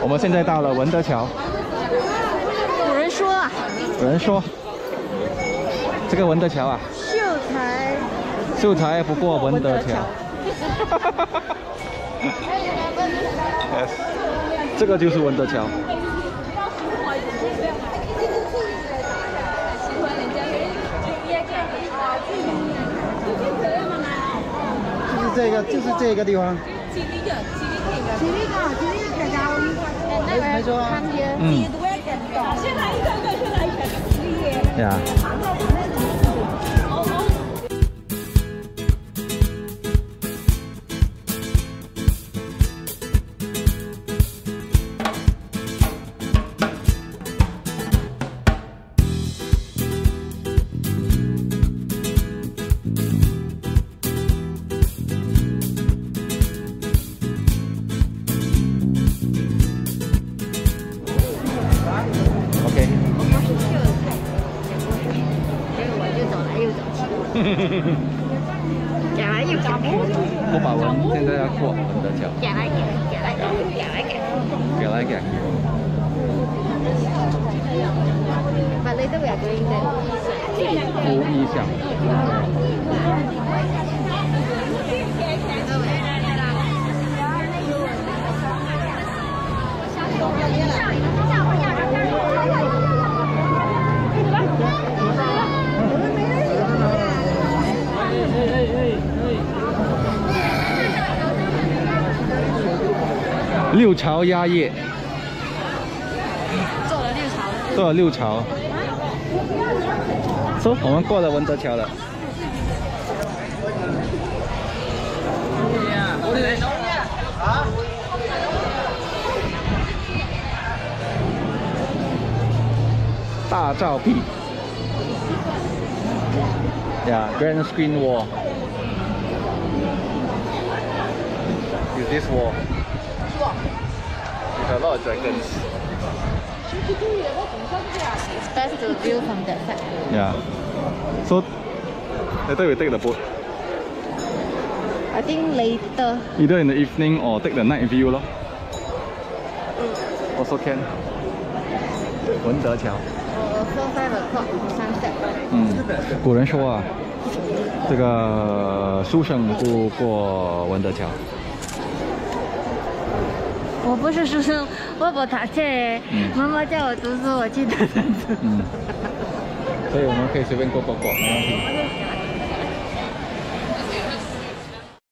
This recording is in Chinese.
我们现在到了文德桥。 有人说啊， 有人说，这个文德桥啊，秀才不过文德桥。yes, 这个就是文德桥。 就是这个地方。没错。 嗯。呀。过马文现在要过文德桥。给来给。无意向。六朝鸭业，做了六朝。说我们过了文德桥了。大照壁。Yeah, grand screen wall. Is this wall? With a lot of dragons. It's best to view from that side. Yeah. So later we take the boat. I think later. Either in the evening or take the night view 咯。Also can. 文德桥。 4-5 o'clock sunset. 古人说啊，这个书生不过文德桥。 我不是书生，我不读册。妈妈叫我读书，我去读书。 所以我们可以随便过，没问题。